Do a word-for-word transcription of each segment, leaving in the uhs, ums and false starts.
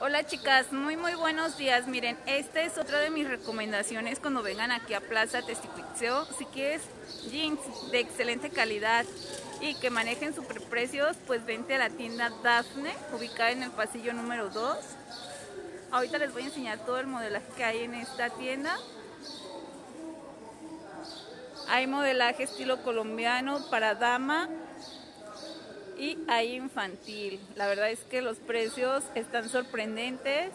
Hola chicas, muy muy buenos días. Miren, esta es otra de mis recomendaciones cuando vengan aquí a Plaza Testicuitzeo. Si quieres jeans de excelente calidad y que manejen superprecios, pues vente a la tienda Dafne, ubicada en el pasillo número dos. Ahorita les voy a enseñar todo el modelaje que hay en esta tienda. Hay modelaje estilo colombiano para dama y hay infantil. La verdad es que los precios están sorprendentes.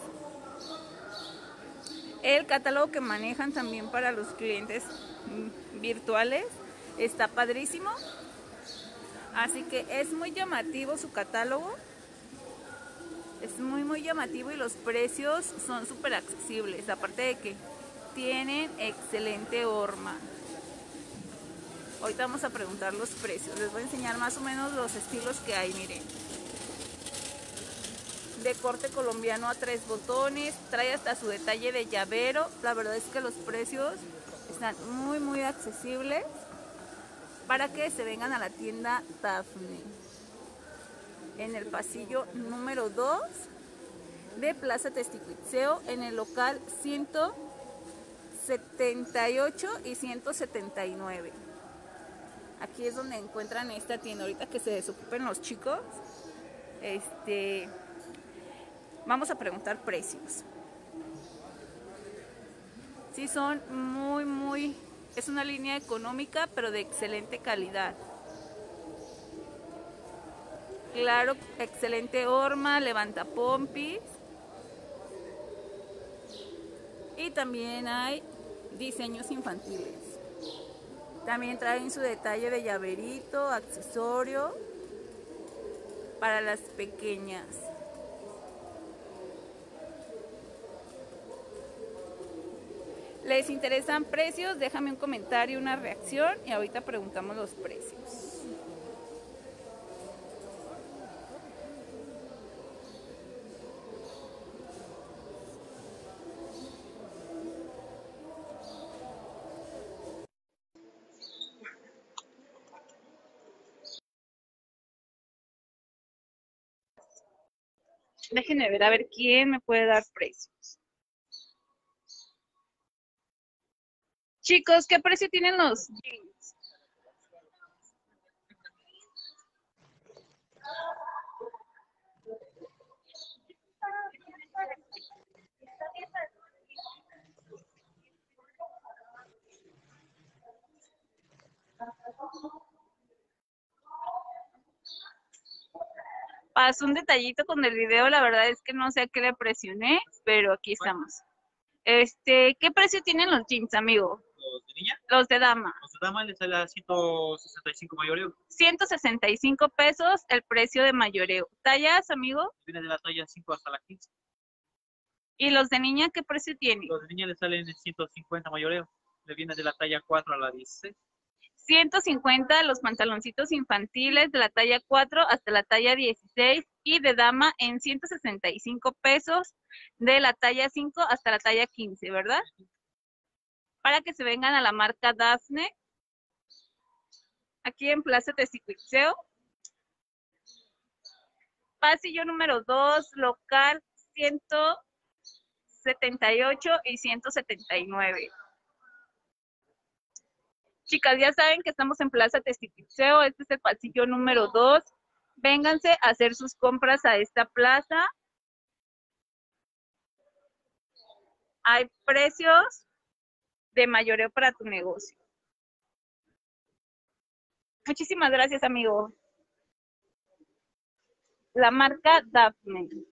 El catálogo que manejan también para los clientes virtuales está padrísimo. Así que es muy llamativo su catálogo. Es muy muy llamativo y los precios son súper accesibles. Aparte de que tienen excelente horma. Ahorita vamos a preguntar los precios. Les voy a enseñar más o menos los estilos que hay, miren. De corte colombiano a tres botones, trae hasta su detalle de llavero. La verdad es que los precios están muy muy accesibles para que se vengan a la tienda Dafne en el pasillo número dos de Plaza Testicuitzeo, en el local ciento setenta y ocho y ciento setenta y nueve. Aquí es donde encuentran esta tienda. Ahorita que se desocupen los chicos, este vamos a preguntar precios. Sí, son muy, muy... Es una línea económica, pero de excelente calidad. Claro, excelente horma, levanta pompis. Y también hay diseños infantiles. También traen su detalle de llaverito, accesorio para las pequeñas. ¿Les interesan precios? Déjame un comentario, una reacción y ahorita preguntamos los precios. Déjenme ver a ver quién me puede dar precios. Chicos, ¿qué precio tienen los jeans? Pasó un detallito con el video, la verdad es que no sé a qué le presioné, pero aquí estamos. Este, ¿qué precio tienen los jeans, amigo? ¿Los de niña? Los de dama. Los de dama les sale a ciento sesenta y cinco mayoreo. ciento sesenta y cinco pesos el precio de mayoreo. ¿Tallas, amigo? Viene de la talla cinco hasta la quince. ¿Y los de niña qué precio tienen? Los de niña les salen en ciento cincuenta mayoreo. Le viene de la talla cuatro a la dieciséis. ciento cincuenta los pantaloncitos infantiles de la talla cuatro hasta la talla dieciséis y de dama en ciento sesenta y cinco pesos de la talla cinco hasta la talla quince, ¿verdad? Para que se vengan a la marca Dafne, aquí en Plaza Testicuitzeo. Pasillo número dos, local ciento setenta y ocho y ciento setenta y nueve. Chicas, ya saben que estamos en Plaza Testicuitzeo, este es el pasillo número dos. Vénganse a hacer sus compras a esta plaza. Hay precios de mayoreo para tu negocio. Muchísimas gracias, amigo. La marca Dafne.